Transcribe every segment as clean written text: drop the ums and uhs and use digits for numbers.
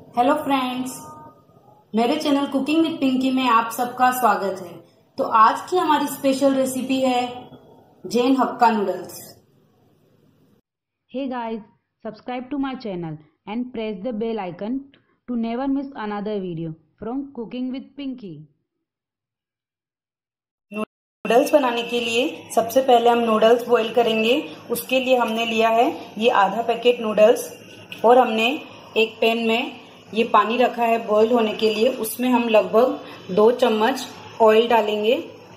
Hello friends, मेरे channel cooking with Pinki में आप सबका स्वागत है। तो आज की हमारी स्पेशल रेसिपी है Jain hakka noodles. Hey guys, subscribe to my channel and press the bell icon to never miss another video from Cooking with Pinki। Noodles बनाने के लिए सबसे पहले हम नूडल्स बॉईल करेंगे। उसके लिए हमने लिया है ये आधा पैकेट नूडल्स और हमने एक पैन में ये पानी रखा है बॉईल होने के लिए। उसमें हम लगभग 2 चम्मच ऑयल डालेंगे।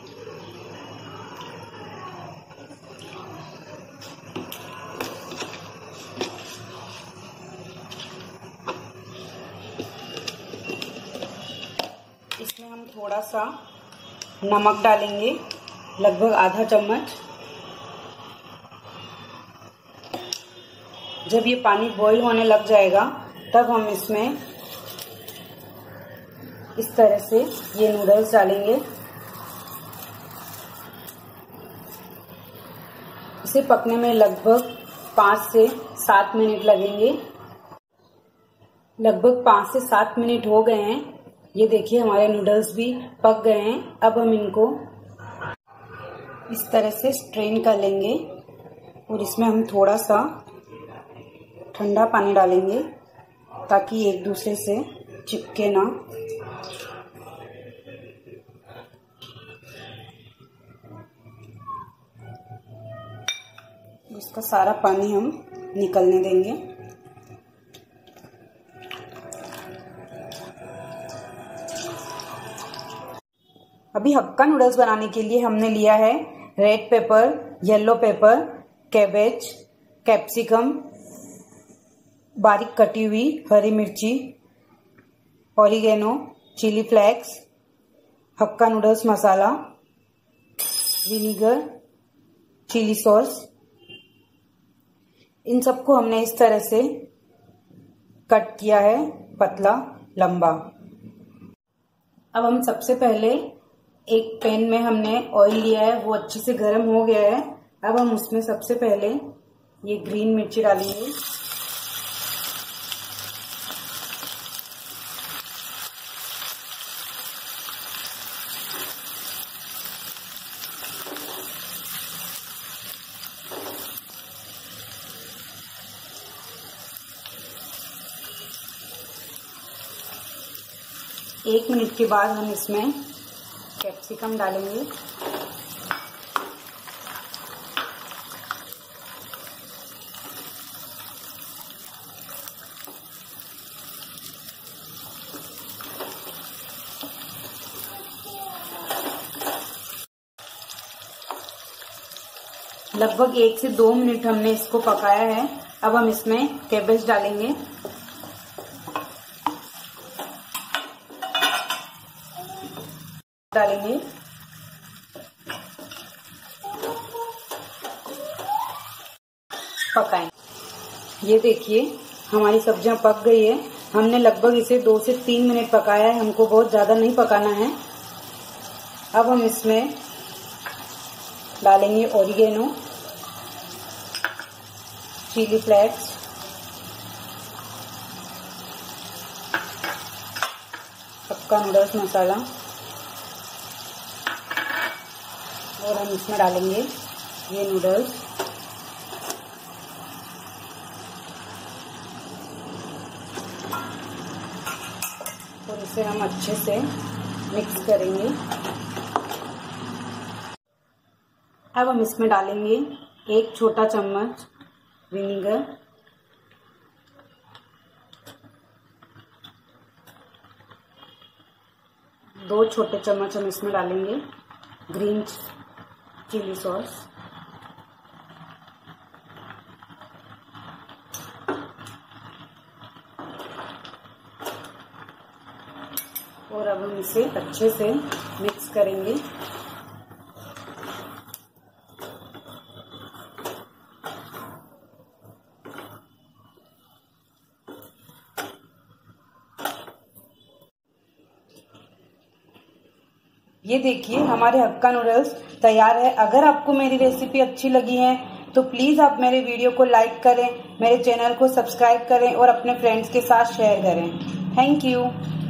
इसमें हम थोड़ा सा नमक डालेंगे, लगभग आधा चम्मच। जब ये पानी बॉईल होने लग जाएगा तब हम इसमें इस तरह से ये नूडल्स डालेंगे। इसे पकने में लगभग 5 से 7 मिनट लगेंगे। लगभग 5 से 7 मिनट हो गए हैं। ये देखिए हमारे नूडल्स भी पक गए हैं। अब हम इनको इस तरह से स्ट्रेन कर लेंगे और इसमें हम थोड़ा सा ठंडा पानी डालेंगे ताकि एक दूसरे से चिपके ना। इसका सारा पानी हम निकलने देंगे। अभी हक्का नूडल्स बनाने के लिए हमने लिया है red pepper, yellow pepper, cabbage, capsicum, बारीक कटी हुई हरी मिर्ची, oregano, chilli flakes, hakka noodles masala, vinegar, chilli sauce. इन सबको हमने इस तरह से कट किया है, पतला लंबा। अब हम सबसे पहले एक पैन में हमने ऑयल लिया है, वो अच्छे से गर्म हो गया है। अब हम उसमें सबसे पहले ये ग्रीन मिर्ची डालेंगे। एक मिनट के बाद हम इसमें कैप्सिकम डालेंगे। लगभग 1 से 2 मिनट हमने इसको पकाया है। अब हम इसमें कैबेज डालेंगे। पकाएं। ये देखिए हमारी सब्जियां पक गई है। हमने लगभग इसे 2 से 3 मिनट पकाया है, हमको बहुत ज्यादा नहीं पकाना है। अब हम इसमें डालेंगे oregano, chilli flakes, hakka noodles masala और हम इसमें डालेंगे ये नूडल्स। और इसे हम अच्छे से मिक्स करेंगे। अब हम इसमें डालेंगे 1 छोटा चम्मच विनीगर, 2 छोटे चम्मच हम इसमें डालेंगे ग्रीन चिली सॉस, और अब हम इसे अच्छे से मिक्स करेंगे। ये देखिए हमारे हक्का नूडल्स तैयार है। अगर आपको मेरी रेसिपी अच्छी लगी है तो प्लीज आप मेरे वीडियो को लाइक करें, मेरे चैनल को सब्सक्राइब करें और अपने फ्रेंड्स के साथ शेयर करें। Thank you.